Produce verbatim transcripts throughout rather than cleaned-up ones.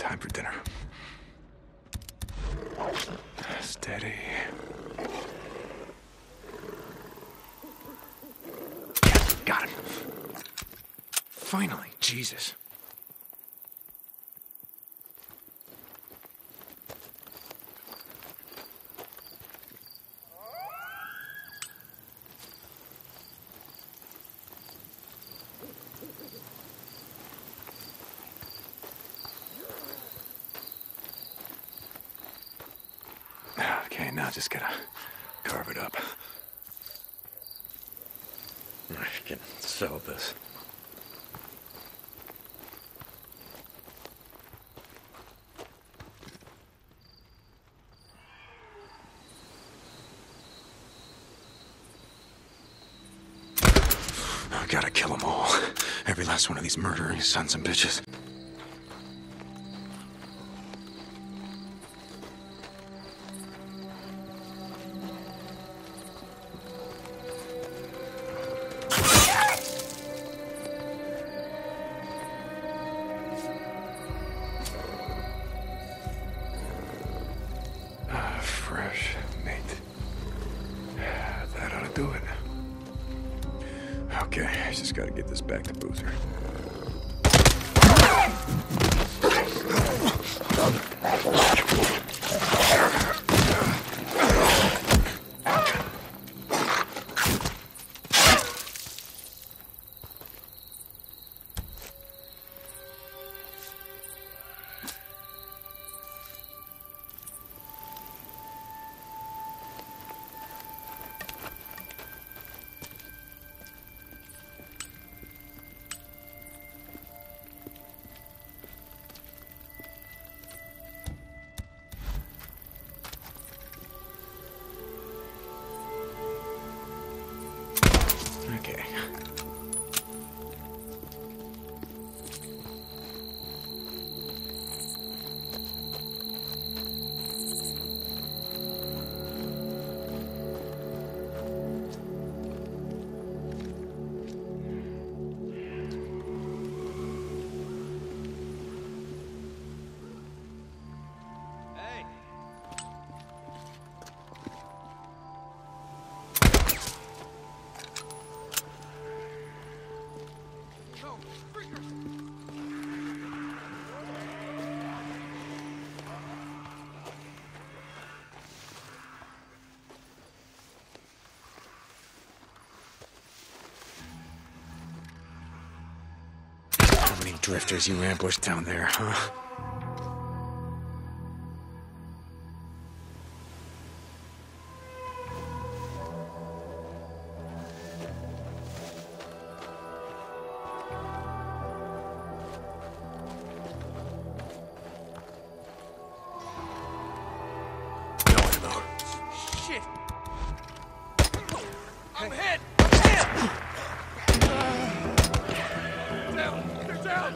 Time for dinner. Steady. Got him. Finally, Jesus. Okay, now just gotta carve it up. I can sell this. I gotta kill them all. Every last one of these murdering sons and bitches. Fresh meat. That ought to do it. Okay, I just gotta get this back to Boozer. Okay. How many drifters you ambushed down there, huh? I'm hit! Down! They're down!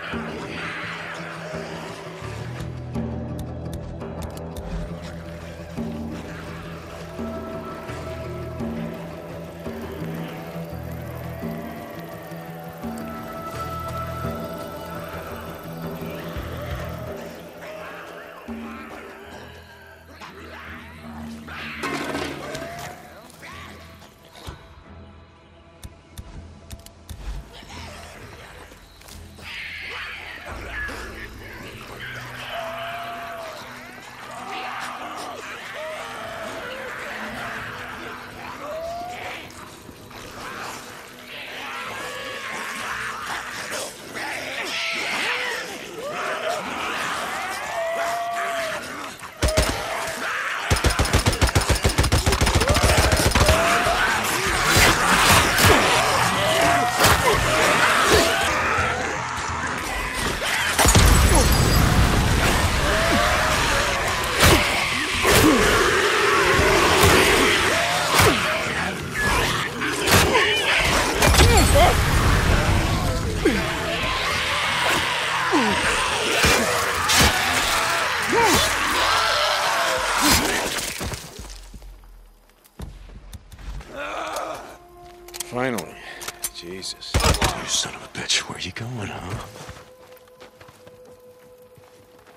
Finally. Jesus. You son of a bitch. Where you going, huh?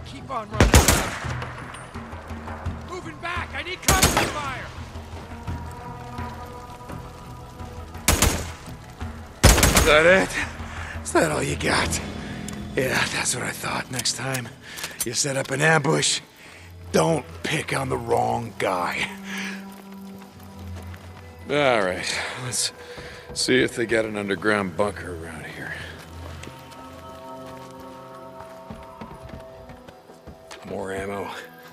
keep on running. Moving back! I need cover fire! Is that it? Is that all you got? Yeah, that's what I thought. Next time you set up an ambush, don't pick on the wrong guy. All right, let's see if they got an underground bunker around here. More ammo.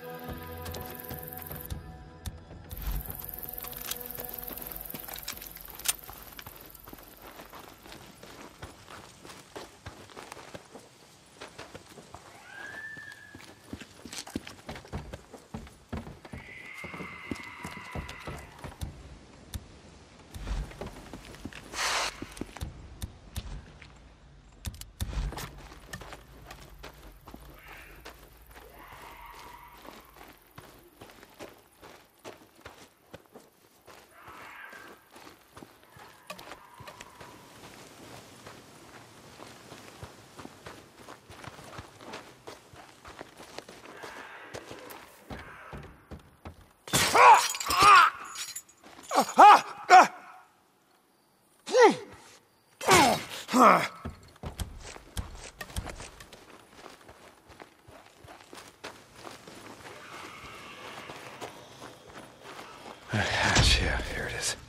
Yeah, here it is.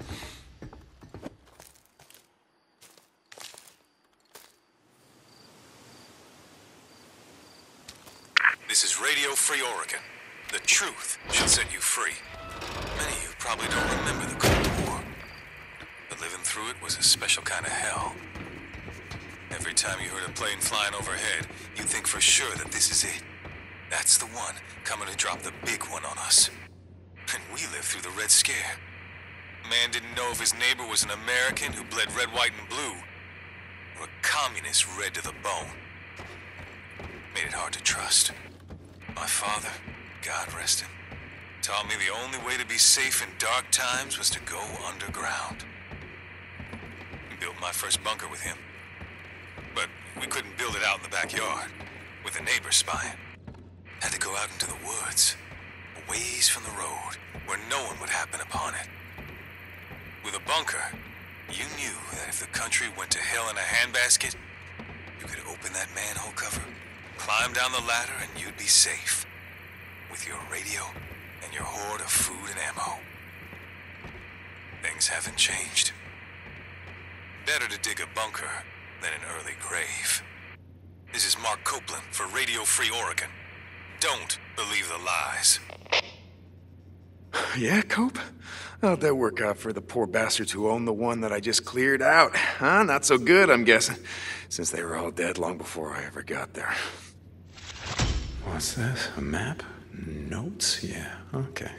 This is Radio Free Oregon. The truth shall set you free. Many of you probably don't remember the Cold War, but living through it was a special kind of hell. Every time you heard a plane flying overhead, you'd think for sure that this is it. That's the one coming to drop the big one on us. And we lived through the Red Scare. Man didn't know if his neighbor was an American who bled red, white, and blue, or a communist red to the bone. Made it hard to trust. My father, God rest him, taught me the only way to be safe in dark times was to go underground. Built my first bunker with him. But we couldn't build it out in the backyard, with the neighbors spying. Had to go out into the woods, a ways from the road, where no one would happen upon it. With a bunker, you knew that if the country went to hell in a handbasket, you could open that manhole cover, climb down the ladder, and you'd be safe. With your radio and your hoard of food and ammo. Things haven't changed. Better to dig a bunker than an early grave. This is Mark Copeland for Radio Free Oregon. Don't believe the lies. Yeah, Cope? How'd that work out for the poor bastards who own the one that I just cleared out? Huh? Not so good, I'm guessing. Since they were all dead long before I ever got there. What's this? A map? Notes? Yeah, okay.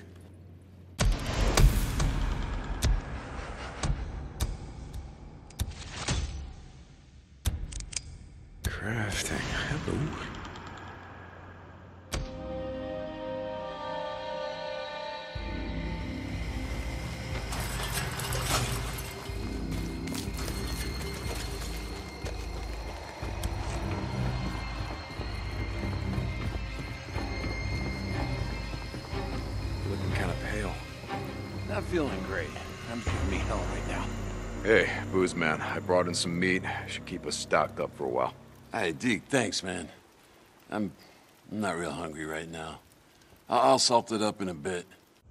Crafting. Hello. Not feeling great. I'm giving me hell right now. Hey, booze man, I brought in some meat. Should keep us stocked up for a while. Hey, Deke, thanks, man. I'm, I'm not real hungry right now. I'll, I'll salt it up in a bit.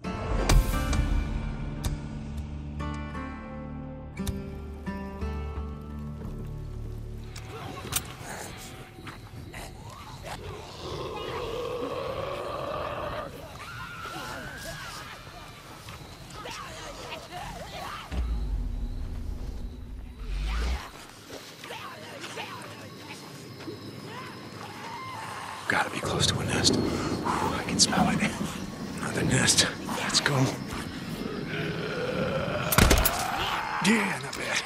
Gotta be close to a nest. I can smell it. Another nest. Let's go. Yeah, not bad.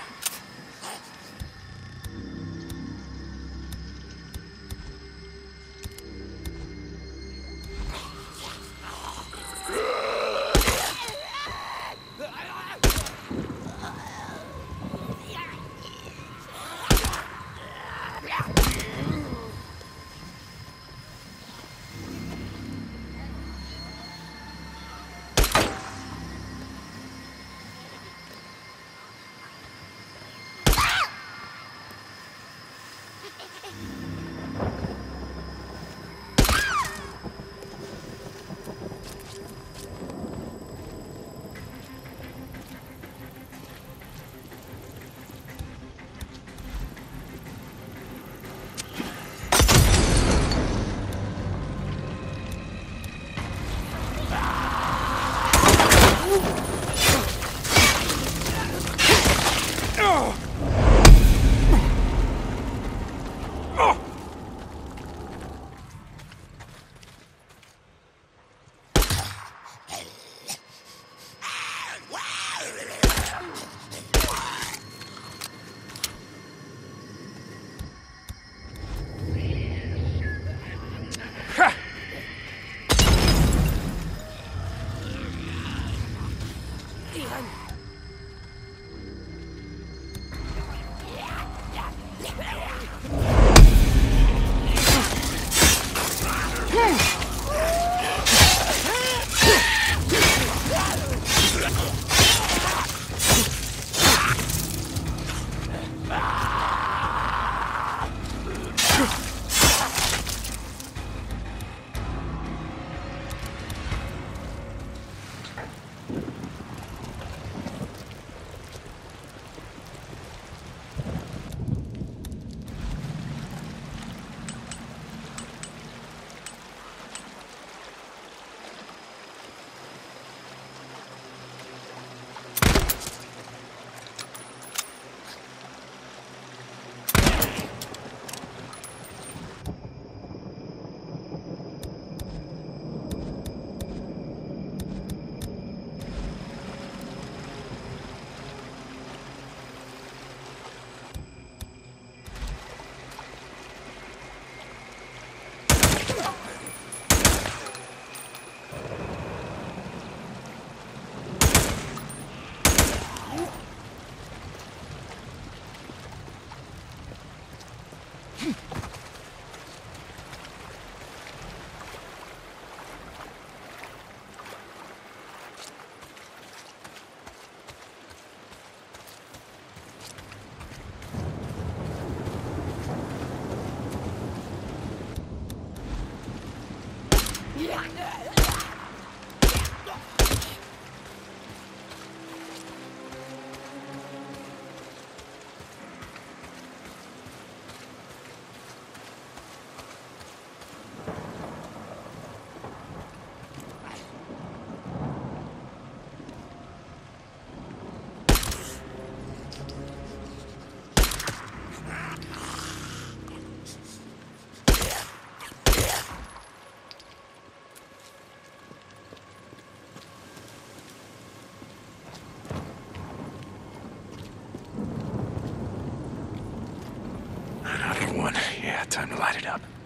Another one. Yeah, time to light it up.